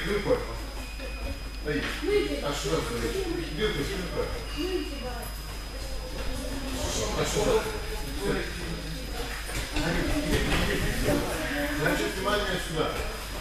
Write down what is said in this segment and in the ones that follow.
вилкой. А что это? Вилкой, вилкой. А что? Значит, внимание сюда.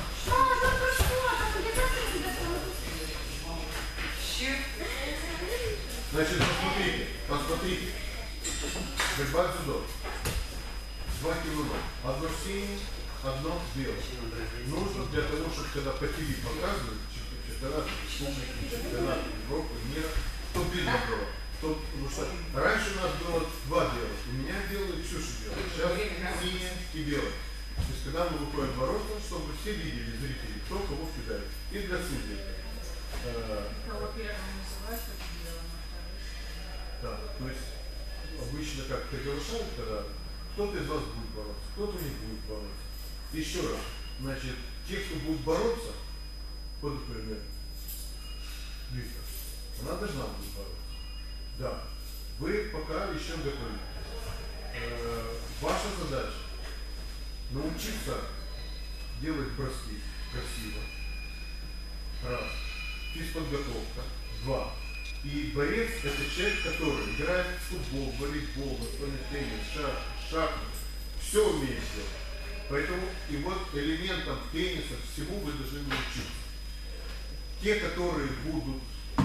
Значит, посмотрите, посмотрите. Прибавь сюда. 2 кило. Одно синее, одно белое. Нужно для того, чтобы когда по ТВ показывают чемпионат республики, чемпионат Европы, мира, чтобы видно было. Потому что раньше у нас было 2 белых. У меня белое и Ксюша белое. Сейчас синее и белое. То есть когда мы выходим в ворота, чтобы все видели, зрители, кто кого кидает. И для судей. Кого первым называть, это белым. Да, то есть обычно как приглашают, когда кто-то из вас будет бороться, кто-то не будет бороться. Еще раз, значит, те, кто будет бороться, вот, например, Виктор, она должна будет бороться. Да, вы пока еще готовитесь. Ваша задача научиться делать броски красиво. Раз. Физподготовка. 2. И борец — это человек, который играет в футбол, волейбол, настольный теннис, шахматы. Все умеет делать. Поэтому и вот элементам тенниса всему вы должны научиться. Те, которые будут...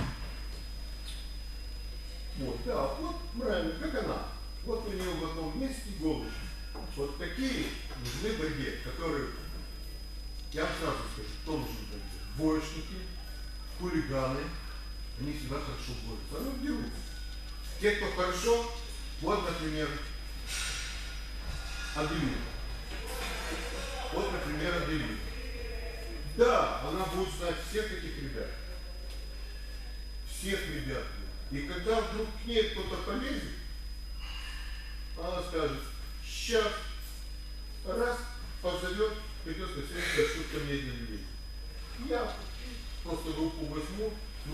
Вот, да, вот правильно, как она. Вот у нее в одном месте иголочки. Вот такие нужны в борьбе, которые... Я вам сразу скажу, кто нужен в борьбе. Двоечники, хулиганы. Они всегда хорошо борются. Они дерутся. Те, кто хорошо, вот, например, Аделина. Вот, например, Аделина. Да, она будет знать всех этих ребят. Всех ребят. И когда вдруг к ней кто-то полезет, она скажет, сейчас, раз, позовет, придет на следующее, что ко мне не я просто руку возьму,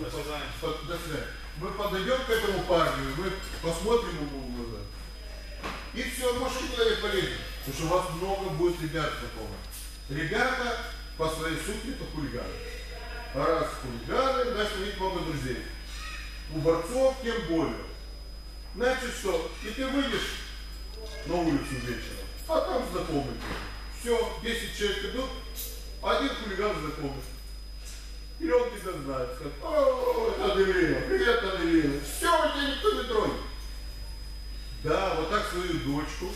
мы подойдем к этому парню, мы посмотрим ему в глаза. И все, может никуда не полезет. Потому что у вас много будет ребят знакомых. Ребята по своей сути это хулиганы. А раз хулиганы, значит у них много друзей. У борцов тем более. Значит что, и ты выйдешь на улицу вечером, а там знакомый. Все, 10 человек идут, один хулиган знакомый. И он тебя знает, скажет, о, это Аделина, привет, Аделина. Все, тебя никто не тронет. Да, вот так свою дочку,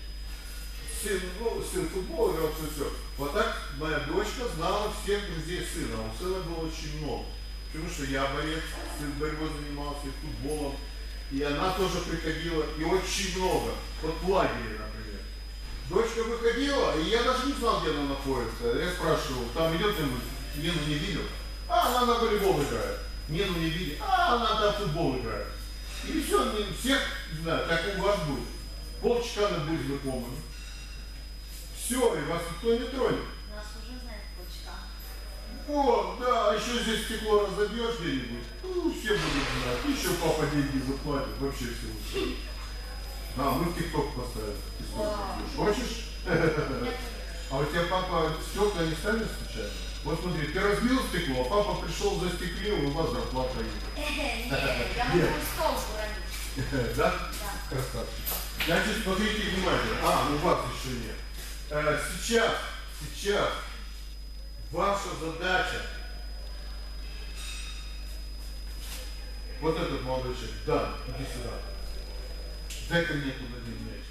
сын футбола играл, все. Вот так моя дочка знала всех друзей сына. У сына было очень много. Потому что я борец, сын борьбой занимался, и футболом. И она тоже приходила, и очень много. Вот в лагере, например. Дочка выходила, и я даже не знал, где она находится. Я спрашивал, там идет кто-нибудь, Лену не видел? А, она на волейбол играет. Лену не видел? А, она там в футбол играет. И все, всех, не знаю, так у вас будет. Полчаса будет знакомыми. Все, и вас никто не тронет. Нас уже знает полчаса. Вот, да, еще здесь стекло разобьешь где-нибудь. Ну, все будут знать. Еще папа деньги заплатит, вообще все. А, мы в ТикТок поставим. Хочешь? А у тебя папа стекла не ставит случайно? Вот смотри, ты разбил стекло, а папа пришел, застеклил, и у вас зарплата есть. Я могу стол уронить. Да? Да. Красавчик. Значит, смотрите внимательно. А, у вас еще нет. Сейчас ваша задача. Вот этот молодой человек. Да, иди сюда. Дай-ка мне туда один мяч.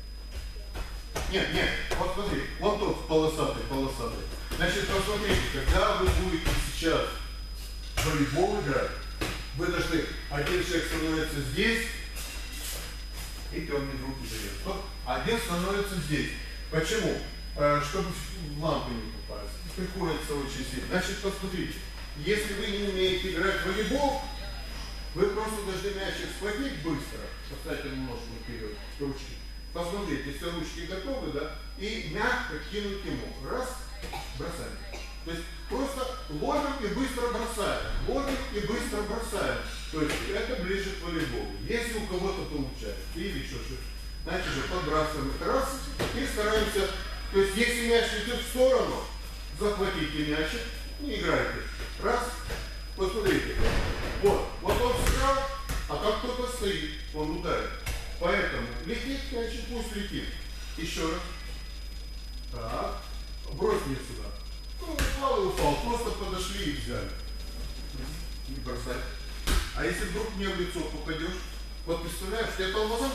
Нет, вот смотри, вот тот полосатый. Значит, посмотрите, когда вы будете сейчас в волейбол играть, вы должны, один человек становится здесь, видите, он мне в руки дает, один становится здесь. Почему? Чтобы в лампы не попасть. Приходится очень сильно. Значит, посмотрите, если вы не умеете играть в волейбол, вы просто должны мячик схватить быстро, поставить немножко вперед, ручки. Посмотрите, все ручки готовы, да? И мягко кинуть ему. Раз, бросаем. То есть просто ловим и быстро бросаем. То есть это ближе к волейболу. Если у кого-то получается, или еще что-то, значит же подбрасываем раз и стараемся. То есть если мяч идет в сторону, захватите мячик не играете. Раз, посмотрите. Вот он сыграл, а там кто-то стоит, он ударит. Поэтому летит, значит, пусть летит. Еще раз. Так, брось мне сюда. Ну, упал и упал, просто подошли и взяли. Не бросай. А если вдруг мне в лицо попадешь, вот представляешь, я тормозом,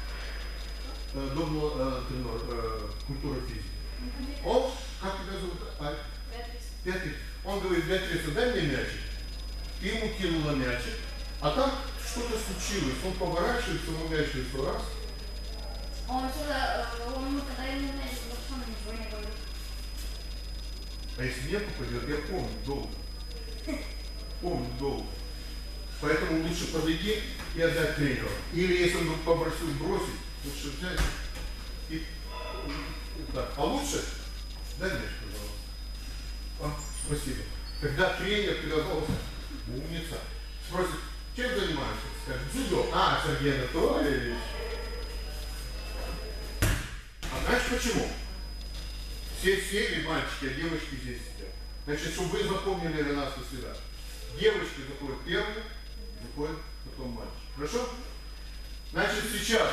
культура физики. Он, как тебя зовут? Беатрис. Он говорит: Беатриса, дай мне мячик. Ты ему кинула мячик, а там что-то случилось. Он поворачивается, ему мяч лицо раз. Он когда ему мячик, он ничего не говорит. А если мне попадет, я помню долго. Помню долго. Поэтому лучше подойти и отдать тренеру. Или если он вдруг попросил бросить, лучше взять и... Так. А лучше дай мяч, пожалуйста. Спасибо. Когда тренер приготовился, умница, спросит: чем занимаешься? Скажет: дзюдо. Сергей Анатольевич. А знаешь почему? Все сели, мальчики, а девочки здесь сидят. Значит, чтобы вы запомнили на нас всегда. Девочки заходят первые, заходят потом мальчики. Хорошо? Значит, сейчас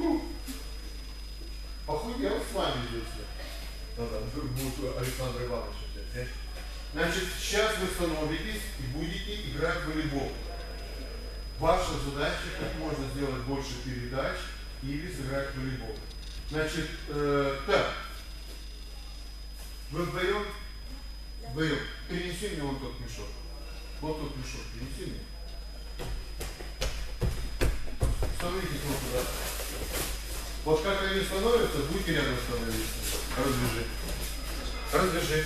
похудел с вами здесь. Будет Александр Иванович здесь. Значит, сейчас вы становитесь и будете играть в волейбол. Ваша задача как можно сделать больше передач или сыграть в волейбол. Значит, так. Вы вдвоем? Вдвоем. Перенеси мне вон тот мешок. Вот тот мешок. Перенеси мне. Становитесь вот туда. Вот как они становятся, будете рядом становиться. Развяжи. Развяжи.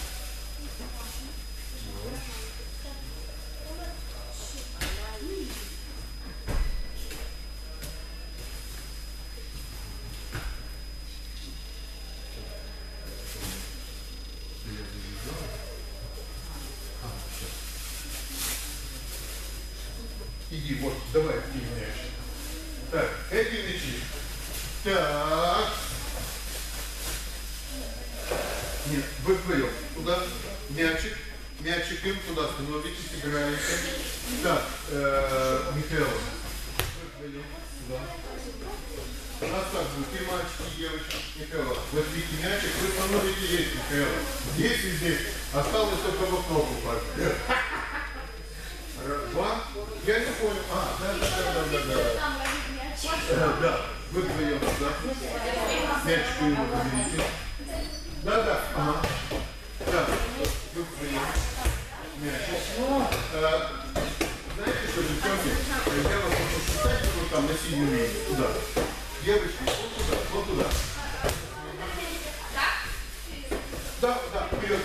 Иди, вот, давай, иди мяч. Так, эти мячи. Так. Нет, вы вдвоем. Туда мячик. Мячик им туда становитесь, играете. Так, Михаил. Вы вдвоем. Туда. У нас так будет, и мальчики, и девочки. Михаил, возьмите мячик, вы становитесь здесь, Михаил. Здесь и здесь. Осталось только в окно попасть. Два. Я не понял. Да. Вы вдвоем туда. Мячик ему поберите. Да. Ага. Да. Вы вдвоем. Мячик. Знаете что, девчонки? Я вас прошу считать, вот там на синюю линию. Туда. Девочки, вот туда. Да, вперед.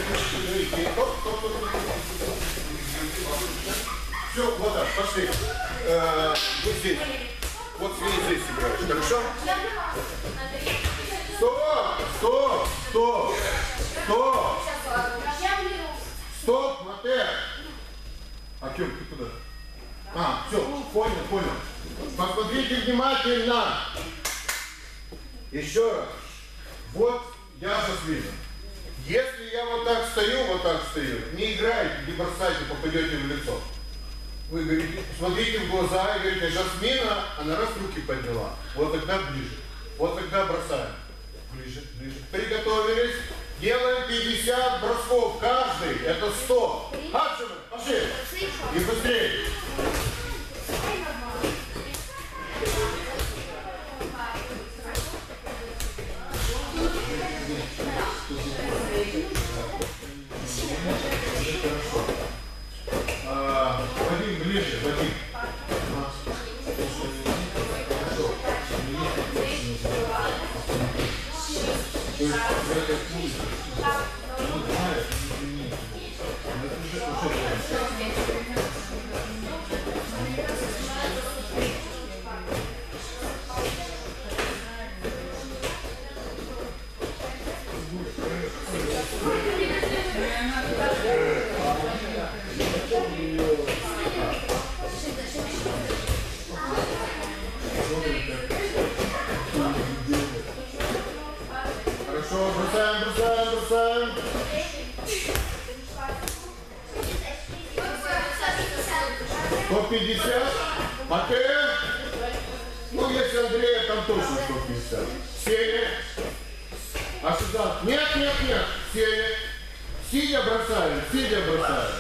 Все, вот так, пошли. Вот здесь. Вот здесь играешь, хорошо? Стоп, Матэ! Артем, ты куда? Все, понял. Посмотрите внимательно. Еще раз. Вот я вас вижу. Если я вот так стою, не играйте, не бросайте, попадете в лицо. Вы говорите, смотрите в глаза и говорите: Жасмина, она раз руки подняла. Вот тогда ближе. Вот тогда бросаем. Ближе. Приготовились. Делаем 50 бросков каждый. Это 100. Хаджимы, пошли. И быстрее. Вадим, ближе, Вадим. 150. Матео. Ну, если Андрея, там точно 150. Сели. А сюда? Нет, нет, нет. Сели. Сидя бросаем, сидя бросаем.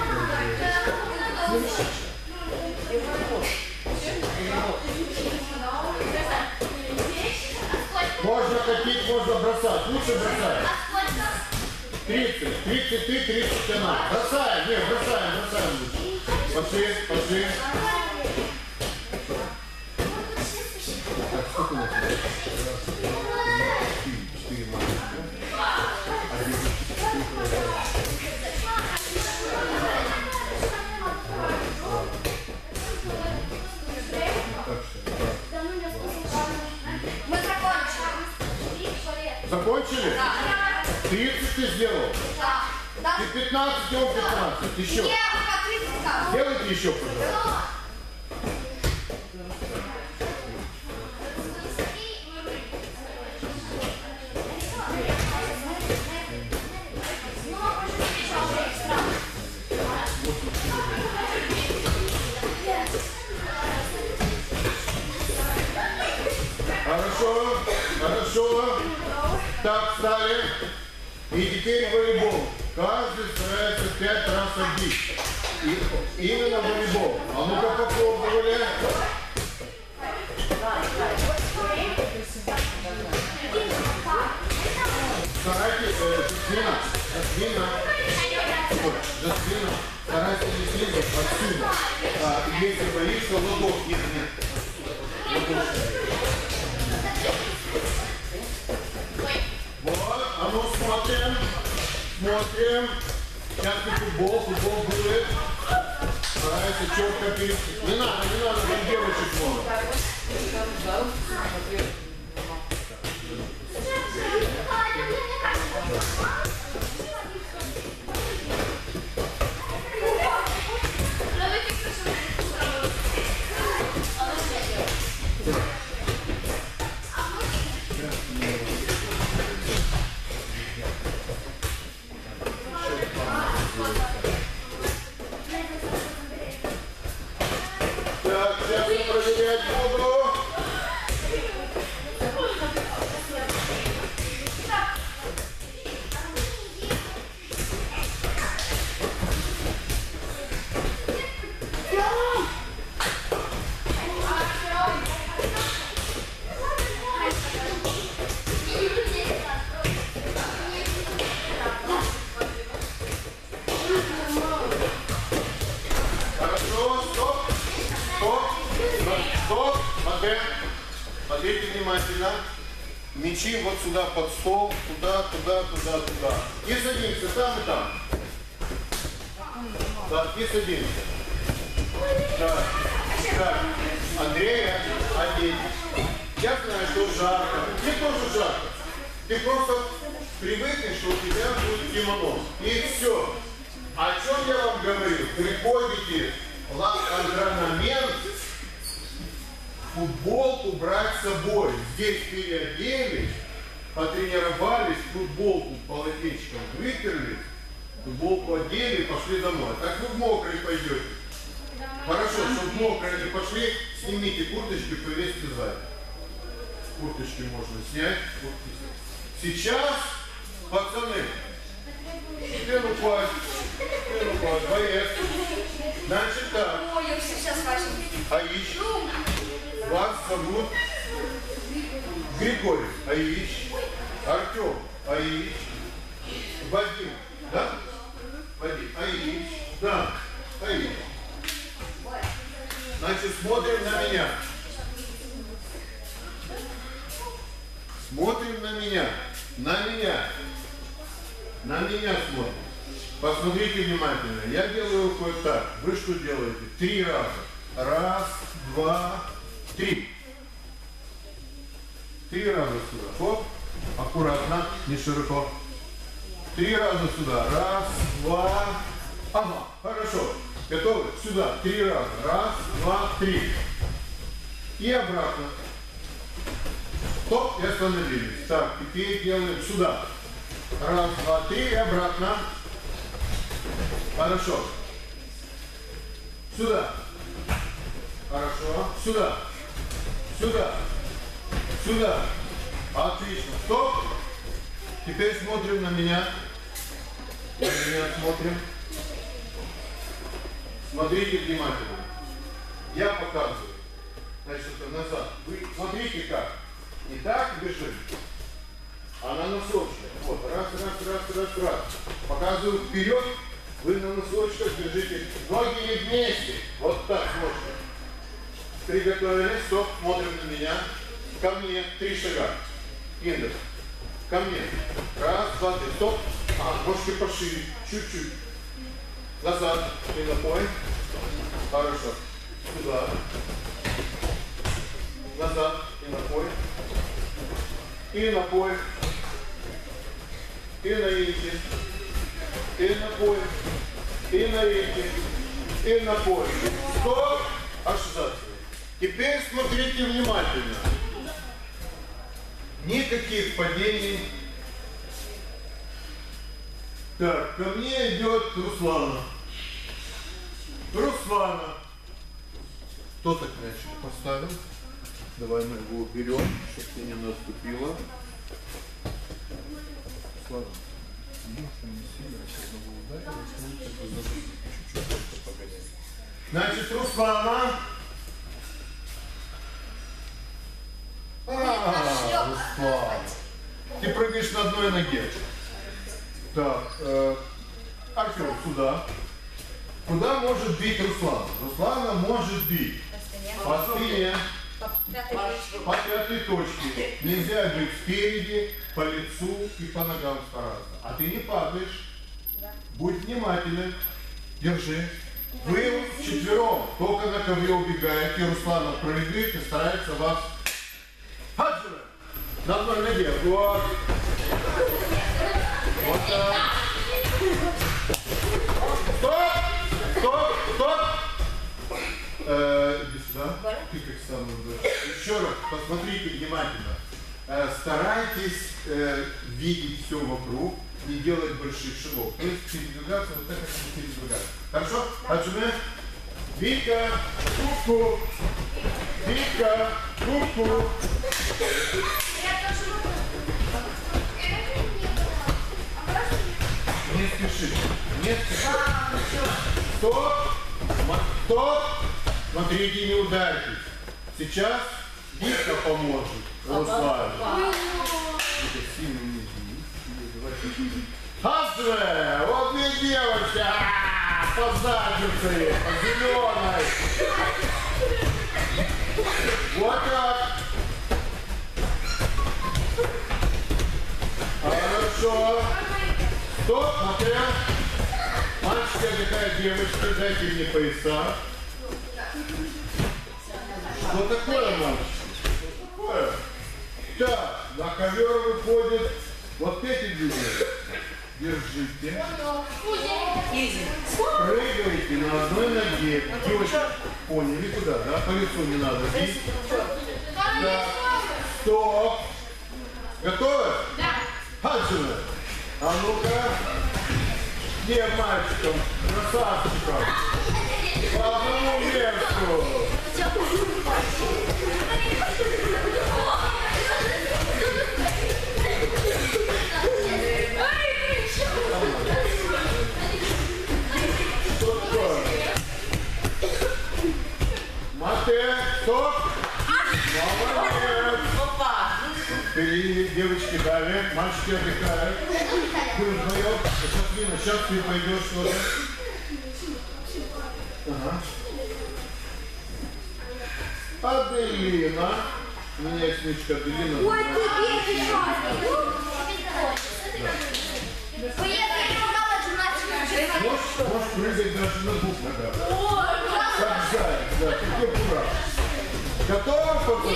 Можно катить, можно бросать. Лучше бросаем. 30, 30 ты, 30 она. Бросаем, нет, бросаем, бросаем лучше. Пошли, пошли. Так, сколько у нас? Раз, два, три, 4 маленьких. Один, Мы закончили. закончили? Да. 30 ты сделал? Да. Ты 15, он 15. Еще. Нет, пока 30 там. Сделайте еще, пожалуйста. Хорошо, хорошо. Так, встали. И теперь волейбол. Каждый старается 5 раз отбить. Именно волейбол. А ну-ка попробовали. Старайтесь, Жасмина. Жасмина. Старайтесь не снизу, отсюда. Если боишься, ладошь, если нет. Вот, а ну смотрим, смотрим. Сейчас футбол будет. Старайся четко перейти. Не надо, там девочек много. Так, сейчас я проверять буду. Хорошо, стоп. Стоп, смотрите внимательно. Мячи вот сюда под стол, туда. И садимся там и там. Так, и садимся. Так, Андрея, одеть. Я знаю, что жарко. Мне тоже жарко. Ты просто привыкнешь, что у тебя будет кимоно. И все. О чем я вам говорю? Приходите в антrenament, футболку брать с собой. Здесь переоделись, потренировались, футболку полотенчиком вытерли, футболку одели, пошли домой. Так вы в мокрой пойдете. Хорошо, чтобы в мокрой не пошли, снимите курточки, повесьте сзади. Курточки можно снять. Сейчас, пацаны, упасть, боец. Значит так. Ой, я сейчас вашим. Аич. Вас зовут Григорий. Аич. Артем. Аич. Вадим. Да? Вадим. Аич. Да. Аич. Значит, смотрим на меня. Смотрим на меня. На меня. На меня смотрим. Посмотрите внимательно. Я делаю рукой так. Вы что делаете? 3 раза. 1, 2, 3. 3 раза сюда. Хоп. Аккуратно. Не широко. 3 раза сюда. 1, 2. Ага. Хорошо. Готовы? Сюда. 3 раза. 1, 2, 3. И обратно. Стоп. И остановились. Так. Теперь делаем сюда. 1, 2, 3 и обратно. Хорошо. Сюда. Хорошо. Сюда. Сюда. Сюда. Отлично. Стоп. Теперь смотрим на меня. На меня смотрим. Смотрите внимательно. Я показываю. Значит, это назад. Вы смотрите как. Не так бежим, а на носочках. Вот. Раз. Показываю вперед. Вы на носочках держите. Ноги не вместе. Вот так можно. Приготовились. Стоп. Смотрим на меня. Ко мне. 3 шага. Индекс. Ко мне. Раз, два, три. Стоп. Ножки пошире. Чуть-чуть. Назад. И на пояс. Хорошо. Сюда. Назад. И на пояс. И на пояс. И на рейки. И на пояс. И на рейки. И на пояс. Стоп. Ошибаться. Теперь смотрите внимательно. Никаких падений. Так, ко мне идет Руслана. Руслана. Кто так мячик поставил? Давай мы его уберем, чтобы ты не наступила. Руслана. Значит, Руслана. Руслан. Ты прыгаешь на одной ноге. Так, Артем, сюда. Куда может бить Руслан? Руслана может бить по спине, по пятой точке. Нельзя бить спереди, по лицу и по ногам стараться. А ты не падаешь. Будь внимателен. Держи. Вы вчетвером только на ковре убегаете. Руслана прыгает и старается вас... На одной ноге. Вот. Вот так. Стоп! Иди сюда. Ты как самый большой. Еще раз, посмотрите внимательно. Старайтесь видеть все вокруг, не делать больших шагов. То есть передвигаться вот так, как вы передвигаете. Хорошо? Отжимаем. Вика, кубку. Вика, кубку. Не спеши. Не спеши. Стоп. Стоп. Смотрите, не ударьтесь. Сейчас Вика поможет Руслану. Это сильно не Хасве! Вот мне девочка! По заднице! По зеленой! Вот так! Хорошо! Стоп, смотря! Мальчики отдыхают, девочки, дайте мне пояса. Что такое, мальчики? Что такое? Так, на ковер выходит вот эти люди. Держите. Прыгаете на одной ноге. Девочки, поняли куда, да? По лицу не надо бить. Да. Стоп. Готовы? Да. Хаджина. А ну-ка. Где мальчикам? Красавчикам. По одному месту. Мате, стоп! Молодец! Опа! Впереди девочки дали, мальчики отдыхают. Ты вдвоем. Сейчас ты пойдешь туда. Ага. Аделина. У меня есть нычка Аделина. Ой, ты бедный. Можешь прыгать даже на двух ногах. Как заяц, да, ты дурак. Готова, папа?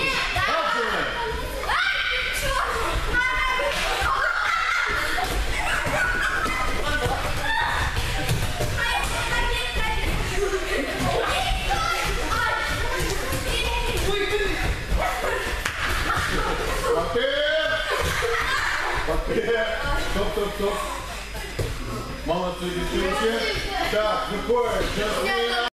Стоп. Молодцы, девчонки. Так, выходит. Сейчас